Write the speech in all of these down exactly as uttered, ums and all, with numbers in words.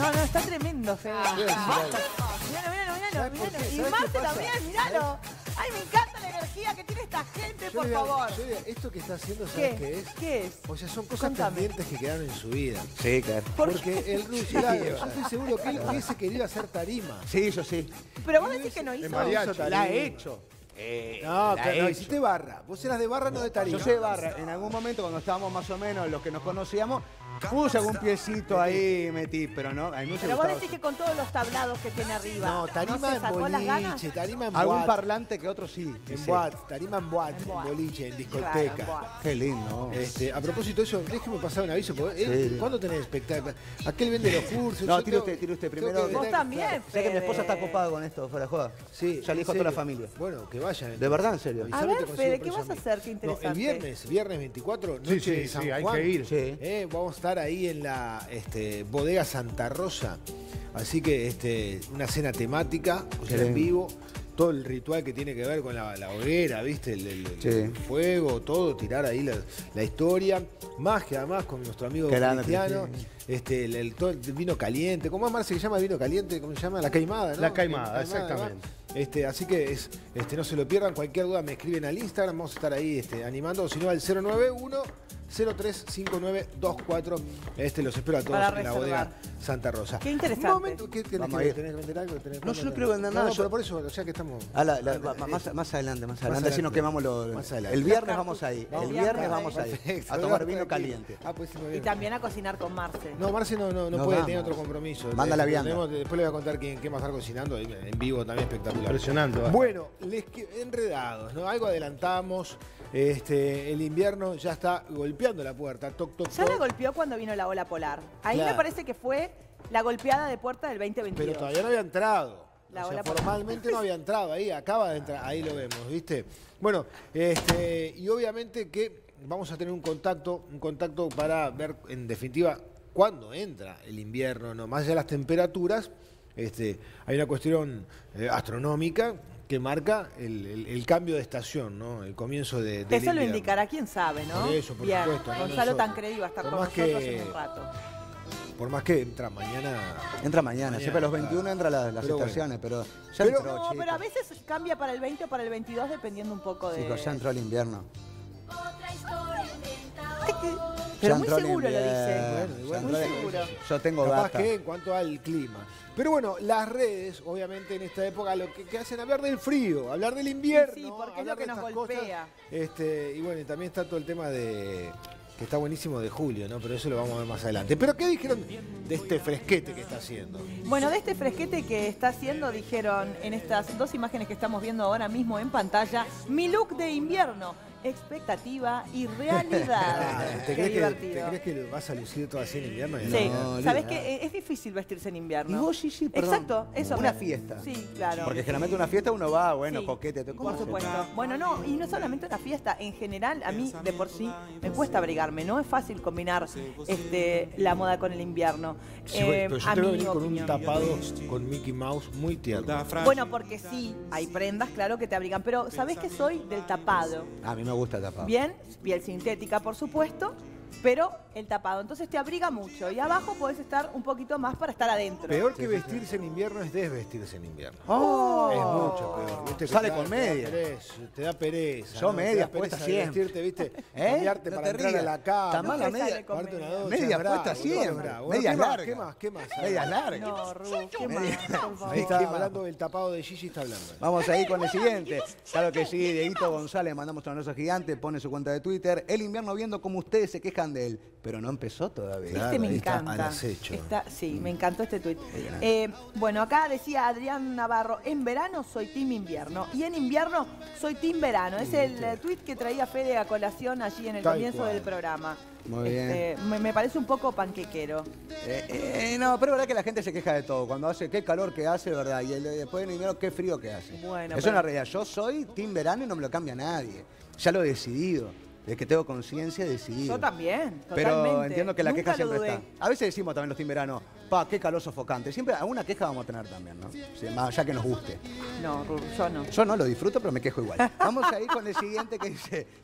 No, no, está tremendo, Fede. Basta. Míralo, míralo, míralo, míralo. Y Marte también, míralo. Ay, me encanta la energía que tiene esta gente, Yo por diría, favor. yo diría, esto que está haciendo, ¿sabes ¿Qué? qué es? ¿Qué es? O sea, son cosas Contame. pendientes que quedaron en su vida. Sí, claro. ¿Por Porque qué? el Rusi, claro, yo estoy seguro que él hubiese querido hacer tarima. Sí, yo sí. Pero vos decís que no hizo. En mariachi. La he hecho. Eh, No, la que he no, hecho. hiciste barra. Vos eras de barra, no de tarima. Yo sé de barra. En algún momento, cuando estábamos más o menos los que nos conocíamos, puse algún piecito ahí, metí, pero no, a mí me Pero vos gustaba. decís que con todos los tablados que tiene arriba. No, tarima ¿no se en sacó las ganas? boliche, tarima en Algún boate. parlante que otro sí. En sí. boate, tarima en boate, En en boate. boliche, en Claro, discoteca. en boate. Qué lindo. Este, a propósito de eso, déjeme pasar un aviso. Porque, eh, Sí. ¿Cuándo tenés espectáculo? Aquel vende los cursos. No, yo tire tengo- usted, tire usted tengo primero. que Vos vender- también, claro. Sé que mi esposa está Fede. copada con esto, fuera de joda. Sí, Ya le dijo a en toda la serio. familia. Bueno, que vayan. De verdad, en serio. Avisame, A ver, te consigo Fede, un ¿qué precio vas a mí. hacer? Qué No, interesante. el viernes, viernes veinticuatro, noche Sí, de sí, San sí, hay Juan. que ir. Sí. Eh, vamos a estar ahí en la este, bodega Santa Rosa. Así que este, una cena temática, o sea, Qué en lindo. vivo. Todo el ritual que tiene que ver con la, la hoguera, ¿viste? El, el- el Sí. fuego, todo, tirar ahí la, la historia. Más que además con nuestro amigo Qué grande, Cristiano. Cristiano. Este, el, el- todo el vino caliente. ¿Cómo es, Marce, que llama el vino caliente? ¿Cómo se llama? La caimada, ¿no? La caimada, ¿no? exactamente. Este, así que es, este, no se lo pierdan. Cualquier duda me escriben al Instagram. Vamos a estar ahí este, animando. O si no, al cero nueve uno cero tres cinco nueve dos cuatro. Este, los espero a todos Para en la reservar. bodega Santa Rosa. Qué interesante. Un momento, ¿qué tenés Vamos que a ir. tenés que vender algo? ¿Tenés que No, yo no vender? quiero vender No, nada, no, yo- pero por eso, ya que estamos... Ah, la- la- va- más, más adelante, más adelante, así nos adelante. quemamos lo, Más adelante. el viernes Los vamos ahí, cartuchos. el El viernes viernes, vamos ahí, Perfecto, a tomar tranquilo. vino caliente. Ah, pues sí, muy Y bien. también a cocinar con Marce. No, Marce no, no, no No puede, vamos. tiene otro compromiso. Manda la vianda. Tenemos- Después le voy a contar quién, quién va a estar cocinando en vivo, también espectacular. Impresionante. ¿va? Bueno, les que- enredados, ¿no? Algo adelantamos. Este, el invierno ya está golpeando la puerta. Toc, toc, Ya la toc. golpeó cuando vino la ola polar. Ahí Claro. me parece que fue la golpeada de puerta del veinte veintidós. Pero todavía no había entrado. La O sea, ola polar. formalmente no había entrado ahí, acaba de entrar, ahí lo vemos, ¿viste? Bueno, este, y obviamente que vamos a tener un contacto, un contacto para ver, en definitiva, cuándo entra el invierno, ¿no? Más allá de las temperaturas, este, hay una cuestión eh, astronómica que marca el, el- el cambio de estación, ¿no? El comienzo de, del Eso lo invierno. indicará quién sabe, ¿no? Por eso, por Bien. supuesto, no Gonzalo nosotros. Tancredi va a estar Por con más nosotros que- en un rato. Por más que entra mañana. Entra mañana, siempre a los veintiuno claro. entran las, las Pero bueno. estaciones, pero ya Pero- entró, No, chicos. pero a veces cambia para el veinte o para el veintidós dependiendo un poco de... Chicos, ya entró el invierno. Pero Ya muy entró el seguro lo dice. invierno, Bueno, ya igual entró muy el- seguro. Yo tengo Capaz data. que en cuanto al clima. Pero bueno, las redes, obviamente en esta época, lo que, que hacen hablar del frío, hablar del invierno. Sí, sí, porque es hablar lo que de nos estas golpea. cosas. Este, y bueno, y también está todo el tema de que está buenísimo de julio, ¿no? Pero eso lo vamos a ver más adelante. Pero ¿qué dijeron de este fresquete que está haciendo? Bueno, de este fresquete que está haciendo, dijeron en estas dos imágenes que estamos viendo ahora mismo en pantalla, mi look de invierno, expectativa y realidad. ¿Te, Qué crees que, divertido. ¿Te crees que vas a lucir todo así en invierno? Sí, No, ¿sabes olvidate. qué? Es difícil vestirse en invierno. Y vos, sí, sí, perdón. Exacto, eso. Una me- fiesta. Sí, claro. Porque generalmente una fiesta uno va, bueno, Sí, coquete. ¿cómo por se supuesto. llama? Bueno, no, y no solamente una fiesta, en general, a mí de por sí me cuesta abrigarme, no es fácil combinar este, la moda con el invierno. Sí, Eh, pero yo a te veo mi venir con un opinión. tapado con Mickey Mouse muy tierno. Bueno, porque sí, hay prendas, claro, que te abrigan, pero ¿sabés que soy del tapado? A mí me gusta tapar. Bien, piel sintética, por supuesto, pero el tapado. Entonces te abriga mucho y abajo podés estar un poquito más para estar adentro. Peor que vestirse en invierno es desvestirse en invierno. ¡Oh! Es mucho peor. ¿Viste? Sale Te da- con te da media. pereza, Te da pereza. Yo ¿no? medias Te da puestas pereza siempre. vestirte, ¿viste? ¿Eh? Cambiarte No para te entrar rías. a la cama. Está mal la Nunca media. sale con Darte una media. ducha, Media es bravo, puesta boludo, siempre. es bravo. Bueno, Medias ¿qué más? largas. ¿Qué más? ¿Qué más? Medias largas. No, Ru, qué Media- más, por favor. Ahí está ¿Qué más? hablando del tapado de Gigi, está hablando. Vamos a ir con el siguiente. Claro que sí, Dieguito González, mandamos un abrazo gigante, pone su cuenta de Twitter. El invierno viendo cómo ustedes se quejan de él, pero no empezó todavía. Claro, Este me ahí está, encanta. al acecho. Está- sí, me encantó este tuit. Bien. Eh, bueno, acá decía Adrián Navarro, en verano soy team invierno y en invierno soy team verano. Es el eh, tuit que traía Fede a colación allí en el Tal comienzo cual. del programa. Muy bien. Este, me, me parece un poco panquequero. Eh, eh, no, pero es verdad que la gente se queja de todo. Cuando hace qué calor que hace, ¿verdad? Y el- después en invierno qué frío que hace. Bueno, Eso es pero- una realidad. Yo soy team verano y no me lo cambia nadie. Ya lo he decidido. Desde que tengo conciencia he decidido. Yo también, Pero totalmente. entiendo que la Nunca queja lo siempre dudé. está. A veces decimos también los team verano, pa, qué calor sofocante. Siempre alguna queja vamos a tener también, ¿no? Sí, más allá que nos guste. No, Ru, yo no. Yo no lo disfruto, pero me quejo igual. Vamos a ir con el siguiente que dice,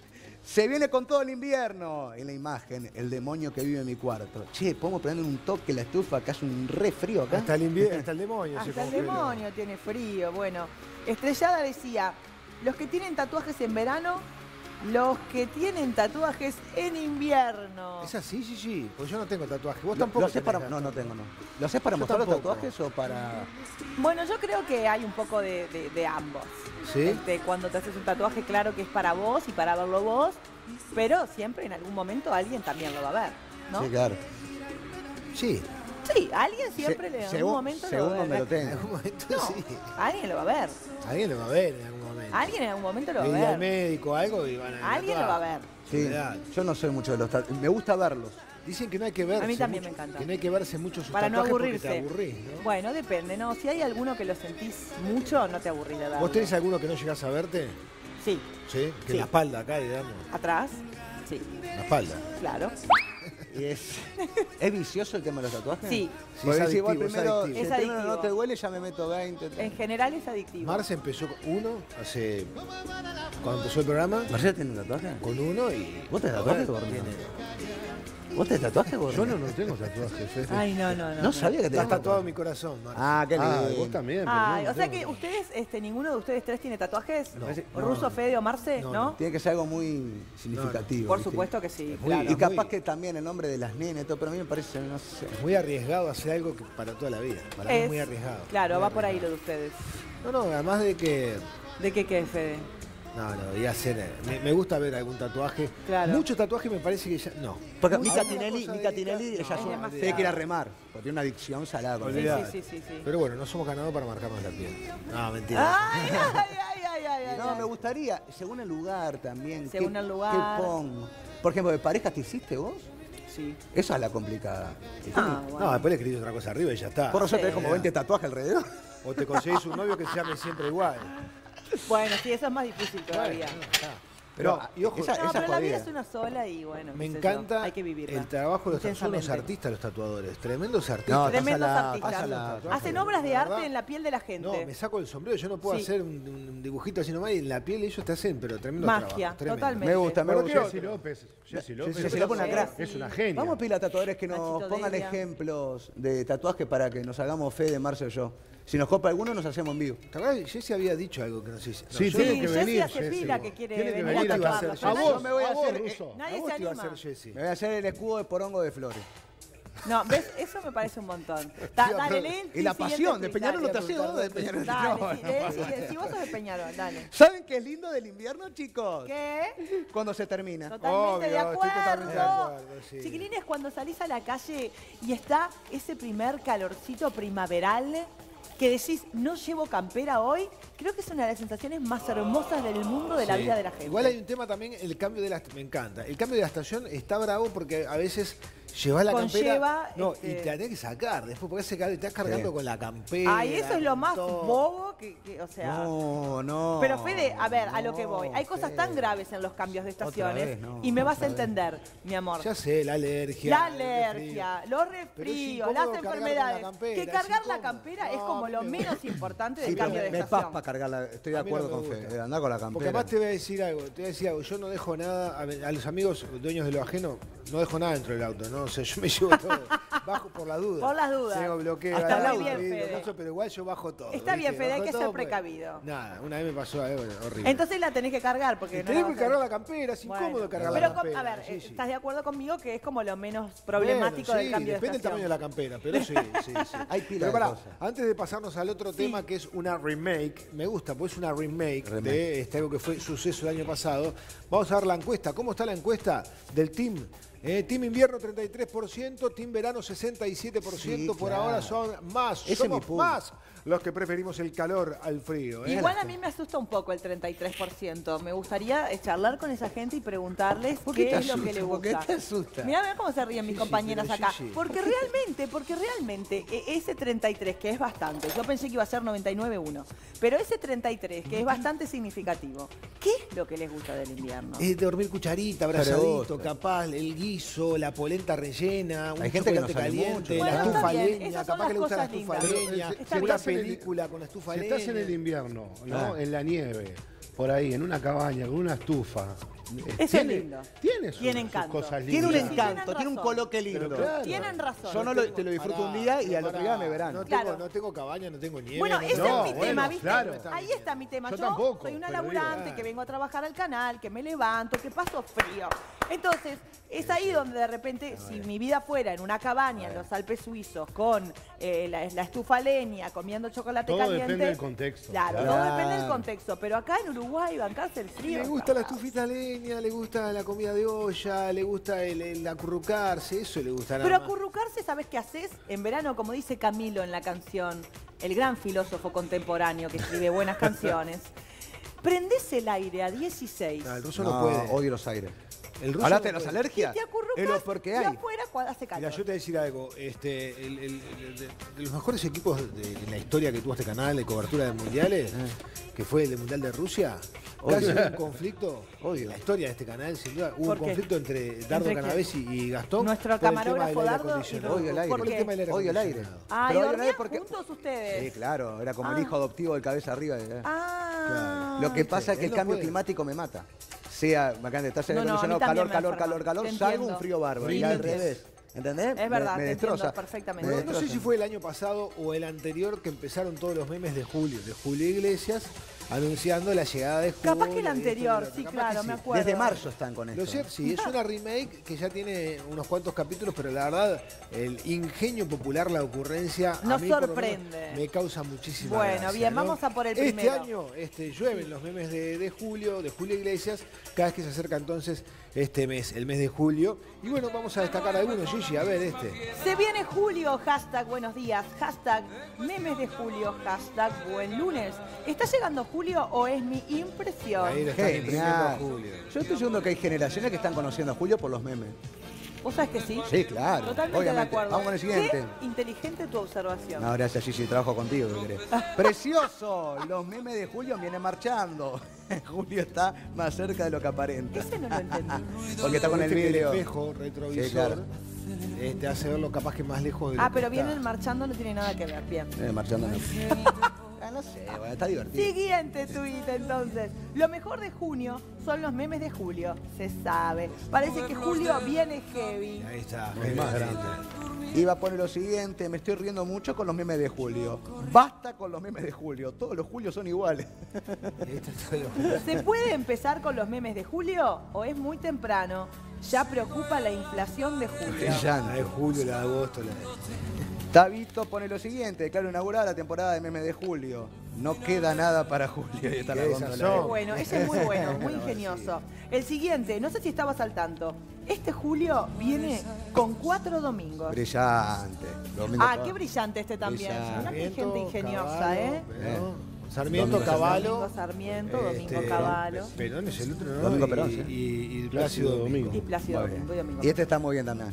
Se viene con todo el invierno. En la imagen, el demonio que vive en mi cuarto. Che, podemos prender un toque la estufa, que hace un re frío acá. Hasta el, invierno, hasta el demonio. se Hasta el congela. demonio tiene frío. Bueno, Estrellada decía, los que tienen tatuajes en verano, los que tienen tatuajes en invierno. Es así, sí, sí. Pues yo no tengo tatuaje. Vos ¿Lo, tampoco. lo haces tenés para, no, tatuaje. no tengo, no. ¿Lo haces para Yo mostrar los tampoco. tatuajes o para...? Bueno, yo creo que hay un poco de, de- de ambos. ¿Sí? Este, cuando te haces un tatuaje, claro que es para vos y para verlo vos, pero siempre en algún momento alguien también lo va a ver, ¿no? Sí, claro. Sí. Sí, alguien siempre Se- en algún según- momento según lo va a donde ver. lo En tenga. algún momento No, sí. alguien lo va a ver. Alguien lo va a ver en algún momento. Alguien en algún momento lo va Le a di al ver. médico algo y van a Alguien lo va a ver. Sí, Olvidate. yo no soy mucho de los tatuajes. Me gusta verlos. Dicen que no hay que verse. A mí también mucho, me encanta. Que no hay que verse mucho sus Para no tatuajes porque aburrirse. te aburrís, ¿no? Bueno, depende, ¿no? Si hay alguno que lo sentís mucho, no te aburrís de verlo. ¿Vos tenés alguno que no llegás a verte? Sí, Sí. Que Sí. la espalda acá, digamos. atrás, sí, La espalda. claro. Y es, ¿Es vicioso el tema de los tatuajes? Sí, Sí, Porque es si vos adictivo, es primero, adictivo. si Es el primero adictivo. no te duele, ya me meto veinte. en general es adictivo. Marce empezó con uno hace. Cuando empezó el programa, ¿Marcelo tiene un tatuaje? con uno y. ¿Vos tenés tatuajes, ahora gordo? tiene- ¿Vos tenés tatuajes, gordo? Yo no, no tengo tatuajes, Fede. Ay, no, no, no. No sabía que Estás tenías tatuado en mi corazón, Marce. Ah, qué lindo. Ah, vos también. pero Ay, no, o sea no que tengo. ustedes, este, ninguno de ustedes tres tiene tatuajes. No. ¿O Russo, Fede o Marce? No, ¿No? no. Tiene que ser algo muy significativo. Por ¿viste? supuesto que sí, muy- claro. Y capaz muy- que también el nombre de las nenas, y todo, pero a mí me parece, no sé. Es muy arriesgado hacer algo que para toda la vida. Para mí es Es- muy arriesgado. Claro, Muy va por ahí lo arriesgado. de ustedes. No, no, además de que. ¿De qué qué, Fede? No, no, y hacer. Me, me gusta ver algún tatuaje. Claro. Mucho tatuaje me parece que ya. No. Porque Muy- Mica alguna Tinelli, cosa Mica delicada- Tinelli, ella No, es ya demasiado. tiene que ir a remar, porque tiene una adicción salada con Sí, el- sí, Olvidate. sí, sí, sí. Pero bueno, no somos ganados para marcarnos la piel. No, mentira. Ay, ay, ay, ay, ay, ay, No, ay. me gustaría, según el lugar también. Según ¿qué- el lugar. ¿Qué pongo? Por ejemplo, ¿de parejas te hiciste vos? Sí. Esa es la complicada. Ah, No, bueno. después le escribís otra cosa arriba y ya está. Por eso Sí. tenés como veinte tatuajes alrededor. O te conseguís un novio que se llame siempre igual. Bueno, sí, eso es más difícil todavía. Bueno, está. Pero, No, y ojo, esa- No, pero la jodida. vida es una sola y bueno, me qué sé yo, encanta hay que vivirla. el trabajo de los tatuadores. Son los intensamente. artistas los tatuadores. Tremendos artistas. No, Tremendos pásala- artistas. pásala. Hacen obras de La arte verdad. en la piel de la gente. No, me saco el sombrero. Yo no puedo Sí. hacer un, un dibujito así nomás y en la piel ellos te hacen, pero tremendo Magia, trabajo. Tremendo. totalmente. Me gusta, me Bueno, gusta. ¿qué Jessy López. Jessy López. Jessy López, una crack. Es una genia. Vamos a pedirle a tatuadores que nos Nachito pongan Delia. ejemplos de tatuajes para que nos hagamos fe de Marce o yo. Si nos copa alguno, nos hacemos en vivo. ¿Te acuerdas? Jessy había dicho algo que no sé si. no, Sí, yo- tiene Sí, que Jessy venir, hace Jessy. pila que quiere Tiene que venir a venir. iba a tatuarla. hacer Yo A Jessy. vos, me voy a a vos, hacer, Russo. Nadie a vos se te iba a anima. hacer Jessy. Me voy a hacer el escudo de porongo de flores. No, ¿ves? Eso me parece un montón. Da- Tío, dale, pero- lee el Y la siguiente pasión, de tuit, Peñarol no dale. te hace vos, de Peñarol no Dale, te sí, lee, sí, si vos sos de Peñarol, dale. ¿Saben qué es lindo del invierno, chicos? ¿Qué? Cuando se termina. Totalmente de Obvio, estoy acuerdo. totalmente de acuerdo, sí. Chiquilines, cuando salís a la calle y está ese primer calorcito primaveral que decís, no llevo campera hoy, creo que es una de las sensaciones más hermosas del mundo de la Sí. vida de la gente. Igual hay un tema también, el cambio de la me encanta. El cambio de la estación está bravo porque a veces llevas la Conlleva, campera. No, este- y te la tenés que sacar después porque hace calor y te estás cargando Sí. con la campera. Ay, eso es lo más todo. bobo que, que, o sea... No, no. Pero Fede, a ver, a lo que no, voy. Hay cosas tan Fede. graves en los cambios de estaciones vez, no, y me vas a otra vez. entender, mi amor. Ya sé, la alergia. La el resfrío. alergia, los Pero es resfríos, incómodo las cargar con la enfermedades. campera, Que es cargar la incómodo. campera es No, como lo pero- menos importante Sí, del pero cambio de me estación. paspa cargarla. Estoy de A mí no acuerdo me con gusta. Fede. Andá con la Porque campera. además te voy a decir algo, te voy a decir algo, yo no dejo nada, a, a los amigos dueños de lo ajeno, no dejo nada dentro del auto, ¿no? O sea, yo me llevo todo, bajo por la duda. Por las dudas. Tengo bloqueo, Está alarma, muy bien, vidrio, Fede. coso, pero igual yo bajo todo. Está bien, ¿viste? Fede, hay Bajo que todo, ser pues, precavido. Nada, una vez me pasó algo horrible. Entonces la tenés que cargar porque no tenés la que vas a- cargar la campera, es Bueno, incómodo cargar pero la con- campera. a ver, sí, eh, sí. ¿estás de acuerdo conmigo que es como lo menos Bueno, problemático sí, del cambio de depende del estación? tamaño de la campera, pero sí, sí, sí. Hay pila Pero de pará, cosas. antes de pasarnos al otro Sí. tema que es una remake, me gusta, pues es una remake, Remake. de este, algo que fue suceso el año pasado. Vamos a ver la encuesta. ¿Cómo está la encuesta del team? Eh, team invierno treinta y tres por ciento, team verano sesenta y siete por ciento. Sí, Por claro. ahora son más, Ese es mi somos punto. más los que preferimos el calor al frío. ¿eh? Igual a mí me asusta un poco el treinta y tres por ciento. Me gustaría eh, charlar con esa gente y preguntarles ¿Por qué qué, te es lo que asusta? le ¿Por qué gusta. te asusta? Mirá, mirá cómo se ríen mis Sí, sí, compañeras pero acá. sí, sí. Porque realmente, porque realmente e- ese treinta y tres, que es bastante, yo pensé que iba a ser noventa y nueve uno, pero ese treinta y tres, que es bastante significativo, ¿qué es lo que les gusta del invierno? Es dormir cucharita, Pero abrazadito, gusta. capaz, el guiso, la polenta rellena, un Hay gente que no chocolate sale caliente, mucho. la Bueno, estufa está bien, leña, esas son capaz que le las gusta la cosas estufa lindas. leña, Está una bien. película con la estufa Si leña. estás en el invierno, ¿no? Claro. En la nieve, por ahí, en una cabaña, con una estufa. Eso es tiene, lindo. Tiene sus, Tiene sus encanto. cosas lindas. Tiene un Sí, encanto, tienen tiene un razón. coloque lindo. Pero claro. Tienen razón. Yo no lo, te lo disfruto un día y al otro día me verán. No Claro. tengo, no tengo cabaña, no tengo nieve. Bueno, no ese tengo- No, es mi bueno, tema, ¿viste? claro. Ahí está mi tema. Yo Yo, tampoco, soy una pero digo, laburante ah. que vengo a trabajar al canal, que me levanto, que paso frío. Entonces, es ahí donde de repente, si mi vida fuera en una cabaña en los Alpes suizos, con eh, la, la estufa leña, comiendo chocolate Todo caliente. depende del contexto. Claro, Claro. todo depende del contexto. Pero acá en Uruguay, bancarse el frío. Le gusta la estufita leña, le gusta la comida de olla, le gusta el, el acurrucarse, eso le gusta nada Pero más. acurrucarse, ¿sabes qué haces? En verano, como dice Camilo en la canción, el gran filósofo contemporáneo que escribe buenas canciones, prendés el aire a dieciséis No, el ruso no, No, puede. odio los aires. El ruso Hablaste de no las puede. y alergias. te acurrucas Es lo peor que y hay. afuera cuando hace calor. Mira, yo te voy a decir algo. Este, el, el- el- de, de los mejores equipos de, en la historia que tuvo este canal de cobertura de mundiales, que fue el de Mundial de Rusia, casi Odio. hubo un conflicto. Odio. En la historia de este canal, sin duda, hubo ¿Por un qué? conflicto entre Dardo ¿Entre qué? Canavesi y Gastón. Nuestro por el tema camarógrafo del aire Dardo y acondicionado. Odio el aire. ¿Por Por el qué? tema del aire Odio el aire. acondicionado. Ah, ¿y Pero odio el dormían aire porque- juntos ustedes? Sí, claro, era como Ah. el hijo adoptivo del cabeza arriba. eh. Ah. Lo que pasa es que él el no cambio puede. climático me mata. Sea, bacán, estás en No, el no, a mí acondicionado, también calor, me calor, enferma. calor, calor, Te salgo entiendo. un frío bárbaro. Y Rindes. al revés. ¿Entendés? Es verdad, me, me te entiendo destroza. perfectamente. Me No, no sé destroza. si fue el año pasado o el anterior que empezaron todos los memes de Julio, de Julio Iglesias, anunciando la llegada de Julio. Capaz que el y esto y lo anterior, otro. sí, Capaz claro, que me sí. acuerdo. Desde marzo están con esto. Lo cierto, sí, es una remake que ya tiene unos cuantos capítulos, pero la verdad, el ingenio popular, la ocurrencia, a Nos mí por lo sorprende. menos me causa muchísima Bueno, gracia, bien, ¿no? vamos a por el Este primero. año este, llueven los memes de, de Julio, de Julio Iglesias, cada vez que se acerca entonces este mes, el mes de julio. Y bueno, vamos a destacar algunos, Gigi, a ver este. Se viene julio, hashtag buenos días, hashtag memes de julio, hashtag buen lunes. ¿Está llegando julio o es mi impresión? Ahí lo están imprimiendo a Genial. Julio. Yo estoy seguro que hay generaciones que están conociendo a Julio por los memes. ¿Vos sabés que sí? Sí, claro. Totalmente Obviamente. de acuerdo. Vamos con el siguiente. Qué inteligente tu observación. No, gracias, Gigi, trabajo contigo, ¿qué querés? ¡Precioso! Los memes de Julio vienen marchando. Julio está más cerca de lo que aparenta. Ese no lo entendí. Porque está con el Viste que vídeo. espejo retrovisor Sí, claro. este, hace verlo capaz que más lejos de lo Ah, que pero está. vienen marchando, no tiene nada que ver. Bien. Eh, marchando no. Ah, no sé, bueno, está divertido. Siguiente tuit entonces. Lo mejor de junio son los memes de julio. Se sabe. Parece que julio viene heavy. Ahí está, El más Jaime. grande. Iba a poner lo siguiente, me estoy riendo mucho con los memes de Julio. Basta con los memes de Julio, todos los Julios son iguales. Ahí está todo lo- ¿Se puede empezar con los memes de julio o es muy temprano? Ya preocupa la inflación de julio. La de julio, la de agosto, la de... Tabito pone lo siguiente, declaro inaugurada la temporada de memes de Julio. No queda nada para Julio. Ahí está la Qué góndola. desazón. Qué bueno, ese es muy bueno, muy ingenioso. El siguiente, no sé si estabas al tanto. Este julio viene con cuatro domingos. Brillante. Domingo Ah, todo. qué brillante este también. Brillante. Una gente ingeniosa, Caballo, ¿eh? Perón, Sarmiento, Domingo Caballo. Domingo Sarmiento, Domingo este, Caballo Perón es el otro, ¿no? Domingo Y- Perón, sí. Y, y Plácido Domingo. y Plácido Muy bien. Domingo y Domingo. Y este está muy bien también.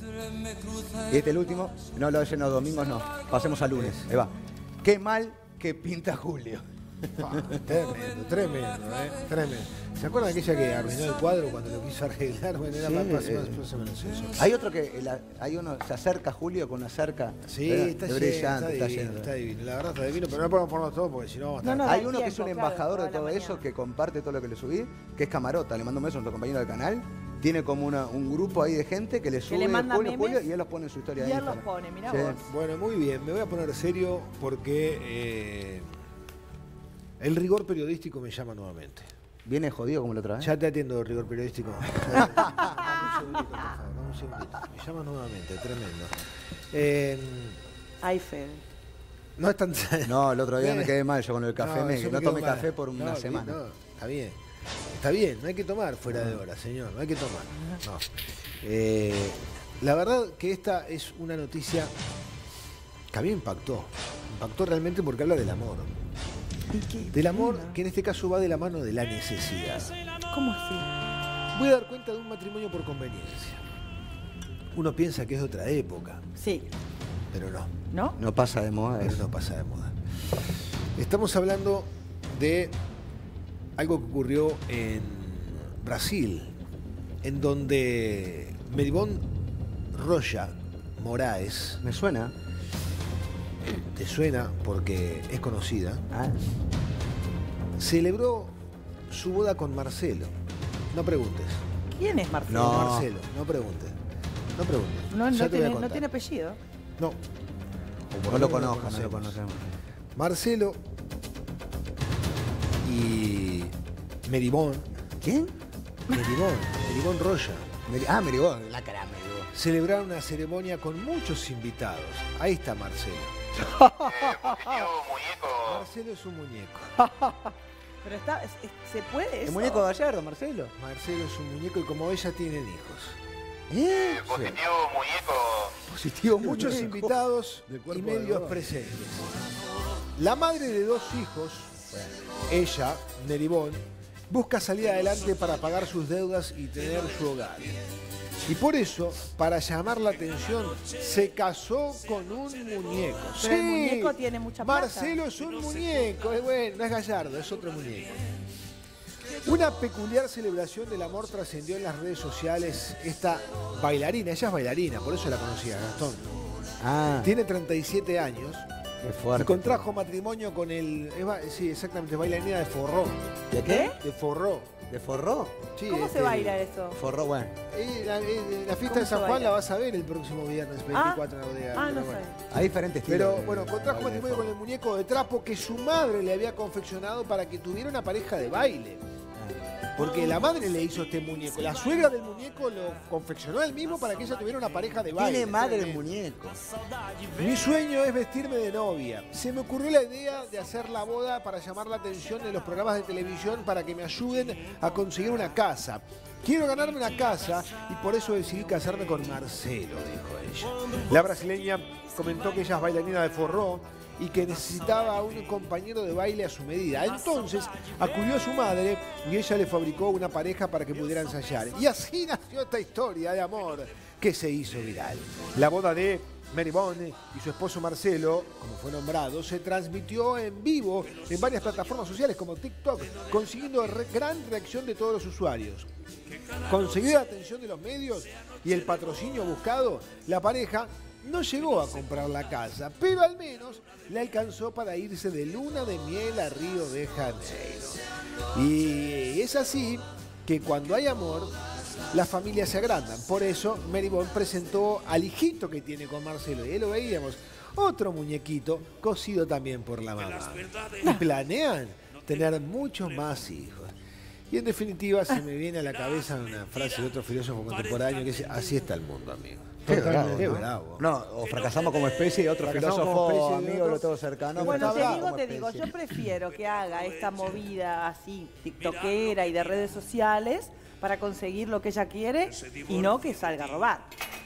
Y este el último, no lo ese no, domingos no. Pasemos al lunes. Ahí va. Qué mal que pinta Julio. Pa, tremendo, tremendo, ¿eh? Tremendo. ¿Se acuerdan de aquella que arruinó el cuadro cuando lo quiso arreglar? Bueno, era Sí, más, más, eh. más, más o menos eso. Hay otro que la- hay uno se acerca a Julio con una cerca. Sí, ¿verdad? está, De lleno, brillante, está, está divino, lleno. está divino. La verdad está divino, pero no podemos ponerlo todo porque si no vamos a estar... No, no, Hay da uno que es tiempo, un claro, embajador de toda la todo eso mañana. que comparte todo lo que le subí, que es Camarota. Le mando un beso a nuestro compañero del canal. Tiene como una, un grupo ahí de gente que le sube le manda Julio, memes Julio, y él los pone en su historia y de él los Instagram. pone, mirá Sí. vos. Bueno, muy bien, me voy a poner serio porque eh, el rigor periodístico me llama nuevamente. Viene jodido como la otra vez. Ya te atiendo el rigor periodístico. Dame un segundito, por favor, dame un segundito. Me llama nuevamente, tremendo. Eh, Ay, Fede. no es tan... No, el otro día me quedé mal yo con el café. No, me, yo no quedo tomé mal. café por una No, semana. no, está bien. Está bien, no hay que tomar fuera de hora, señor. No hay que tomar. No. Eh, la verdad que esta es una noticia que a mí me impactó. Impactó realmente porque habla del amor. ¿Y qué? Del amor que en este caso va de la mano de la necesidad. ¿Cómo así? Voy a dar cuenta de un matrimonio por conveniencia. Uno piensa que es de otra época, Sí. pero no. ¿No? No pasa de moda Pero eso. no pasa de moda. Estamos hablando de algo que ocurrió en Brasil, en donde Meribón Roya Moraes, Me suena. te suena porque es conocida, Ah, celebró su boda con Marcelo. No preguntes. ¿Quién es Marcelo? No. Marcelo, no preguntes. No preguntes. No, Ya no te voy a tiene, no contar. tiene apellido. No. No lo conozco, no lo conocemos. conocemos. Marcelo y Meribón. ¿Quién? Meribón. Meribón Roya. Meri- ah, Meribón, la cara Meribón. Celebraron una ceremonia con muchos invitados. Ahí está Marcelo. Marcelo es un muñeco. Pero está, es- es- ¿se puede ¿El eso? muñeco Gallardo, Marcelo? Marcelo es un muñeco y como ella tienen hijos. ¿Eh? Positivo muñeco. Positivo Muchos muñeco. invitados De y cuerpo de medios oro. presentes. La madre de dos hijos, ella, Meribón, busca salir adelante para pagar sus deudas y tener su hogar. Y por eso, para llamar la atención, se casó con un muñeco. Pero el Sí, muñeco tiene mucha plata. Marcelo es un muñeco, es bueno, no es Gallardo, es otro muñeco. Una peculiar celebración del amor trascendió en las redes sociales esta bailarina, ella es bailarina, por eso la conocía, Gastón. Ah, Tiene treinta y siete años qué y fuerte. contrajo matrimonio con el, es ba- sí, exactamente, bailarina de forró. ¿De qué? De forró. ¿De forró? Sí, ¿Cómo este, se baila eso? Forró, bueno. eh, la, eh, la fiesta ¿Cómo de San se Juan baila? la vas a ver el próximo viernes veinticuatro en la bodega. Ah, pero no bueno. sé. Hay diferentes estilos. Pero de- bueno, de contrajo baile de matrimonio con forró. el muñeco de trapo que su madre le había confeccionado para que tuviera una pareja de baile. Porque la madre le hizo este muñeco. La suegra del muñeco lo confeccionó él mismo para que ella tuviera una pareja de baile. Tiene madre el Tremendo. muñeco. Mi sueño es vestirme de novia. Se me ocurrió la idea de hacer la boda para llamar la atención de los programas de televisión para que me ayuden a conseguir una casa. Quiero ganarme una casa y por eso decidí casarme con Marcelo, dijo ella. La brasileña comentó que ella es bailarina de forró y que necesitaba un compañero de baile a su medida. Entonces acudió a su madre y ella le fabricó una pareja para que pudiera ensayar. Y así nació esta historia de amor que se hizo viral. La boda de Meribón y su esposo Marcelo, como fue nombrado, se transmitió en vivo en varias plataformas sociales como TikTok, consiguiendo re- gran reacción de todos los usuarios. Conseguida la atención de los medios y el patrocinio buscado, la pareja no llegó a comprar la casa, pero al menos le alcanzó para irse de luna de miel a Río de Janeiro. Y es así que cuando hay amor, las familias se agrandan. Por eso Meribón presentó al hijito que tiene con Marcelo, y ahí lo veíamos, otro muñequito cosido también por la mamá. Y planean tener muchos más hijos. Y en definitiva se me viene a la cabeza una frase de otro filósofo contemporáneo que dice, así está el mundo, amigo. Qué Totalmente. bravo, Qué ¿no? bravo. No, o fracasamos como especie y otro Fracasamos filósofo, como especie y amigo, otro- lo todo cercano. Bueno, está te bravo digo, como te digo, especie. yo prefiero que haga esta movida así, tiktokera y de redes sociales para conseguir lo que ella quiere y no que salga a robar.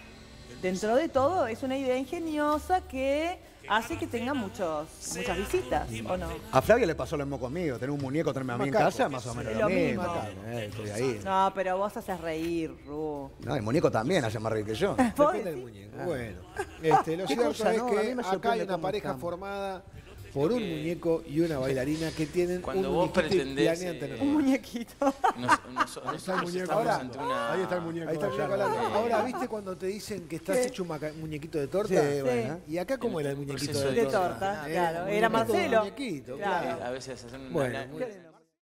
Dentro de todo, es una idea ingeniosa que hace que tenga muchos, muchas visitas, ¿o no? A Flavia le pasó lo mismo conmigo. Tener un muñeco, tenerme a mí en Macaco. casa, más o menos Es lo lo mismo. mismo. Eh, estoy ahí. No, pero vos haces reír, Ru. No, el muñeco también hace más reír que yo. ¿Vos Depende del decís? muñeco. Bueno, este, lo Qué cierto cosa, es ¿no? A mí que me acá sorprende hay una cómo pareja estamos. formada por un muñeco y una bailarina que tienen Cuando un vos muñequito y pretendés, planean eh, tener Un más. muñequito. Nos- nos- Ahí está el nosotros muñeco estamos hablando. ante una... Ahí está el muñeco. Ahí está el muñeco Gallardo. hablando. Ahora, ¿viste cuando te dicen que estás ¿Qué? hecho un maca- muñequito de torta? Sí, bueno. ¿Y acá cómo era el muñequito proceso de De torta? torta, Eh, claro. un Era muñequito, un Marcelo. muñequito, Claro. claro. A veces hacen una... Bueno, una- muy bien.